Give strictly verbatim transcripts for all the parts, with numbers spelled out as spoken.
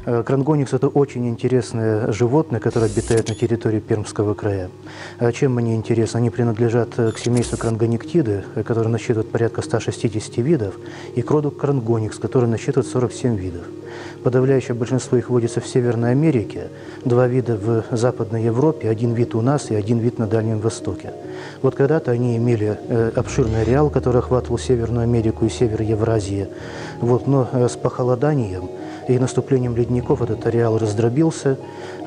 Крангоникс – это очень интересное животное, которое обитает на территории Пермского края. Чем они интересны? Они принадлежат к семейству крангониктиды, которое насчитывает порядка ста шестидесяти видов, и к роду крангоникс, который насчитывает сорок семь видов. Подавляющее большинство их водится в Северной Америке, два вида в Западной Европе, один вид у нас и один вид на Дальнем Востоке. Вот когда-то они имели обширный ареал, который охватывал Северную Америку и север Евразии, вот, но с похолоданием и наступлением ледников этот ареал раздробился,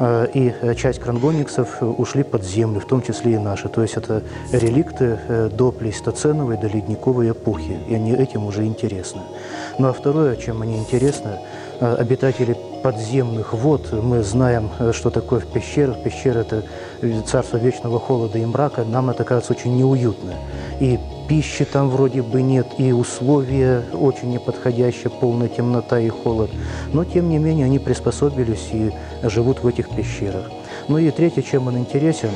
и часть крангониксов ушли под землю, в том числе и наши. То есть это реликты до плейстоценовой, до ледниковой эпохи, и они этим уже интересны. Ну а второе, чем они интересны, обитатели подземных вод, мы знаем, что такое в пещерах. Пещера – это царство вечного холода и мрака, нам это кажется очень неуютно. И пищи там вроде бы нет, и условия очень неподходящие, полная темнота и холод. Но, тем не менее, они приспособились и живут в этих пещерах. Ну и третье, чем он интересен,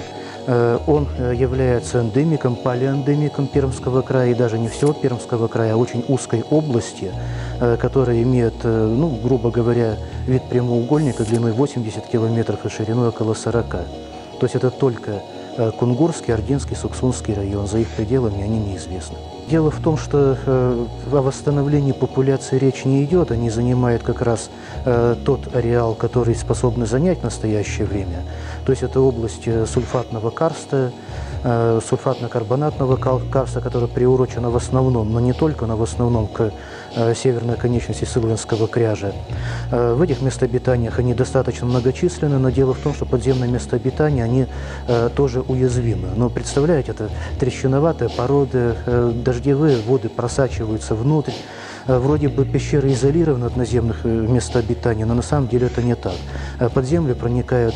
он является эндемиком, палеоэндемиком Пермского края, и даже не всего Пермского края, а очень узкой области, которая имеет, ну, грубо говоря, вид прямоугольника длиной восемьдесят километров и шириной около сорока. То есть это только Кунгурский, Ординский, Суксунский район, за их пределами они неизвестны. Дело в том, что э, о восстановлении популяции речь не идет, они занимают как раз э, тот ареал, который способны занять в настоящее время. То есть это область сульфатного карста, э, сульфатно-карбонатного карста, которая приурочена в основном, но не только, но в основном к э, северной конечности Сылвинского кряжа. Э, в этих местобитаниях они достаточно многочисленны, но дело в том, что подземные места обитания, они э, тоже уязвимы. Но представляете, это трещиноватая порода, э, дождевые воды просачиваются внутрь. Вроде бы пещеры изолированы от наземных мест обитания, но на самом деле это не так. Под землю проникают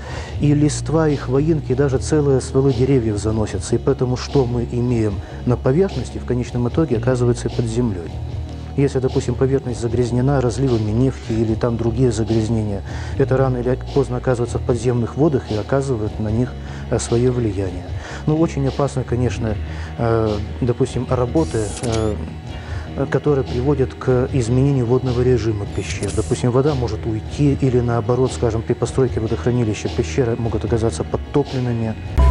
и листва, и хвоинки, и даже целые стволы деревьев заносятся. И поэтому что мы имеем на поверхности, в конечном итоге оказывается и под землей. Если, допустим, поверхность загрязнена разливами нефти или там другие загрязнения, это рано или поздно оказывается в подземных водах и оказывает на них свое влияние. Ну, очень опасно, конечно, допустим, работы, которые приводят к изменению водного режима пещер. Допустим, вода может уйти или наоборот, скажем, при постройке водохранилища пещеры могут оказаться подтопленными.